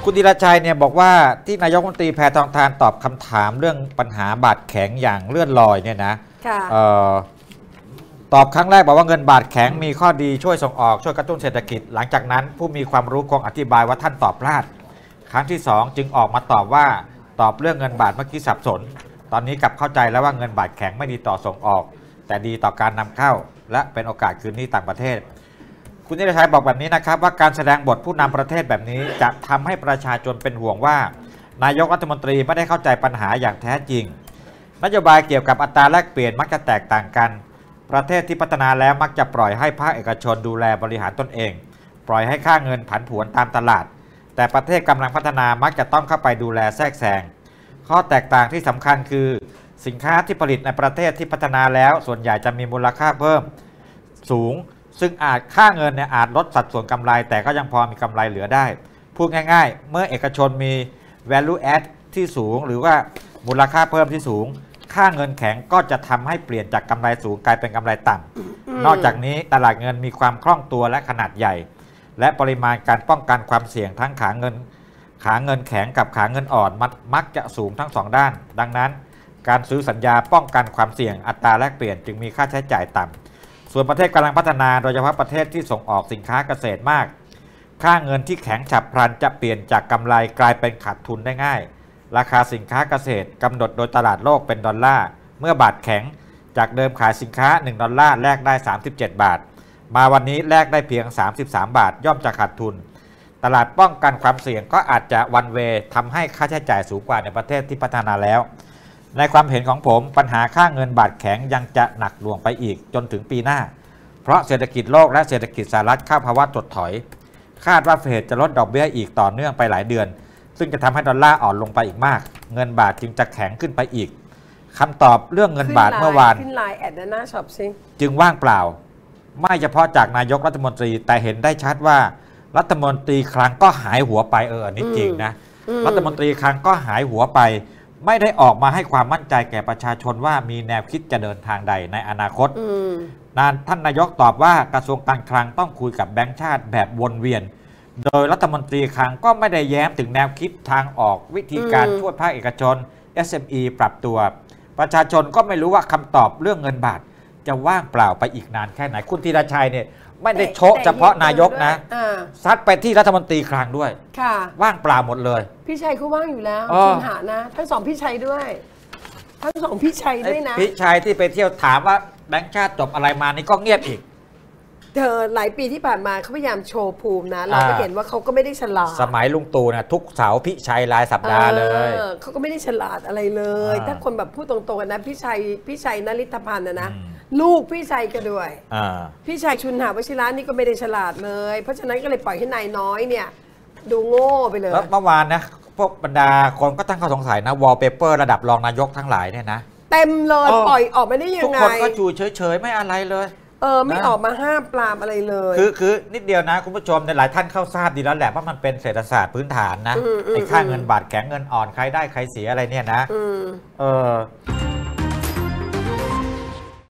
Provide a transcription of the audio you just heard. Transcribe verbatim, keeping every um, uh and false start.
คุณธีรชัยเนี่ยบอกว่าที่นายกรัฐมนตรีแพทองธารตอบคำถามเรื่องปัญหาบาทแข็งอย่างเลื่อนลอยเนี่ยนะตอบครั้งแรกบอกว่าเงินบาทแข็งมีข้อดีช่วยส่งออกช่วยกระตุ้นเศรษฐกิจหลังจากนั้นผู้มีความรู้คงอธิบายว่าท่านตอบพลาดครั้งที่สองจึงออกมาตอบว่าตอบเรื่องเงินบาทเมื่อกี้สับสนตอนนี้กลับเข้าใจแล้วว่าเงินบาทแข็งไม่ดีต่อส่งออกแต่ดีต่อการนำเข้าและเป็นโอกาสคืนหนี้ต่างประเทศคุณธีรชัยบอกแบบนี้นะครับว่าการแสดงบทผู้นำประเทศแบบนี้จะทำให้ประชาชนเป็นห่วงว่านายกรัฐมนตรีไม่ได้เข้าใจปัญหาอย่างแท้จริงนโยบายเกี่ยวกับอัตราแลกเปลี่ยนมักจะแตกต่างกันประเทศที่พัฒนาแล้วมักจะปล่อยให้ภาคเอกชนดูแลบริหารตนเองปล่อยให้ค่าเงินผันผวนตามตลาดแต่ประเทศกำลังพัฒนามักจะต้องเข้าไปดูแลแทรกแซงข้อแตกต่างที่สำคัญคือสินค้าที่ผลิตในประเทศที่พัฒนาแล้วส่วนใหญ่จะมีมูลค่าเพิ่มสูงซึ่งอาจค่าเงินเนี่ยอาจลดสัดส่วนกำไรแต่ก็ยังพอมีกำไรเหลือได้พูดง่ายๆเมื่อเอกชนมี value add ที่สูงหรือว่ามูลค่าเพิ่มที่สูงค่าเงินแข็งก็จะทำให้เปลี่ยนจากกำไรสูงกลายเป็นกำไรต่ำนอกจากนี้ตลาดเงินมีความคล่องตัวและขนาดใหญ่และปริมาณการป้องกันความเสี่ยงทั้งขาเงินขาเงินแข็งกับขาเงินอ่อนมักจะสูงทั้งสองด้านดังนั้นการซื้อสัญญาป้องกันความเสี่ยงอัตราแลกเปลี่ยนจึงมีค่าใช้จ่ายต่ำส่วนประเทศกำลังพัฒนาโดยเฉพาะประเทศที่ส่งออกสินค้าเกษตรมากค่าเงินที่แข็งฉับพลันจะเปลี่ยนจากกำไรกลายเป็นขาดทุนได้ง่ายราคาสินค้าเกษตรกำหนดโดยตลาดโลกเป็นดอลลาร์เมื่อบาทแข็งจากเดิมขายสินค้าหนึ่งดอลลาร์แลกได้สามสิบเจ็ดบาทมาวันนี้แลกได้เพียงสามสิบสามบาทย่อมจะขาดทุนตลาดป้องกันความเสี่ยงก็อาจจะวันเวทำให้ค่าใช้จ่ายสูงกว่าในประเทศที่พัฒนาแล้วในความเห็นของผมปัญหาค่าเงินบาทแข็งยังจะหนักหน่วงไปอีกจนถึงปีหน้าเพราะเศรษฐกิจโลกและเศรษฐกิจสหรัฐเข้าภาวะถดถอยคาดว่าเฟดจะลดดอกเบี้ยอีกต่อเนื่องไปหลายเดือนซึ่งจะทำให้ดอลลาร์อ่อนลงไปอีกมากเงินบาทจึงจะแข็งขึ้นไปอีกคำตอบเรื่องเงินบาทเมื่อวานจึงว่างเปล่าไม่เฉพาะจากนายกรัฐมนตรีแต่เห็นได้ชัดว่ารัฐมนตรีคลังก็หายหัวไปเอออันนี้จริงนะรัฐมนตรีคลังก็หายหัวไปไม่ได้ออกมาให้ความมั่นใจแก่ประชาชนว่ามีแนวคิดจะเดินทางใดในอนาคตนานท่านนายกตอบว่ากระทรวงการคลังต้องคุยกับแบงก์ชาติแบบวนเวียนโดยรัฐมนตรีคลังก็ไม่ได้แย้มถึงแนวคิดทางออกวิธีการช่วยภาคเอกชน เอส เอ็ม อี ปรับตัวประชาชนก็ไม่รู้ว่าคำตอบเรื่องเงินบาทจะว่างเปล่าไปอีกนานแค่ไหนคุณธีรชัยเนี่ยไม่ได้โชว์เฉพาะนายกนะซัดไปที่รัฐมนตรีคลังด้วยว่างเปล่าหมดเลยพี่ชัยเขาว่างอยู่แล้วคุณหานะทั้งสองพี่ชัยด้วยทั้งสองพี่ชัยด้วยนะพี่ชัยที่ไปเที่ยวถามว่าแบงค์ชาติจบอะไรมานี่ก็เงียบอีกเธอหลายปีที่ผ่านมาเขาพยายามโชว์ภูมินะเราก็เห็นว่าเขาก็ไม่ได้ฉลาดสมัยลุงตู่นะทุกเสาร์พี่ชัยรายสัปดาห์เลยเขาก็ไม่ได้ฉลาดอะไรเลยถ้าคนแบบพูดตรงๆนะพี่ชัยพี่ชัยนฤทธพันธ์นะนะลูกพี่ชัยก็ด้วยพี่ชัยชุนหาวชิระนี่ก็ไม่ได้ฉลาดเลยเพราะฉะนั้นก็เลยปล่อยให้นายน้อยเนี่ยดูโง่ไปเลยแล้วเมื่อวานนะพวกบรรดาคนก็ตั้งข้อสงสัยนะวอลเปเปอร์ระดับรองนายกทั้งหลายเนี่ยนะเต็มเลยปล่อยออกมาได้ยังไงทุกคนก็จูเฉยๆไม่อะไรเลยเออไม่ออกมาห้ามปรามอะไรเลยคือคือนิดเดียวนะคุณผู้ชมในหลายท่านเข้าทราบดีแล้วแหละว่ามันเป็นเศรษฐศาสตร์พื้นฐานนะไอ้ค่าเงินบาทแข็งเงินอ่อนใครได้ใครเสียอะไรเนี่ยนะเออ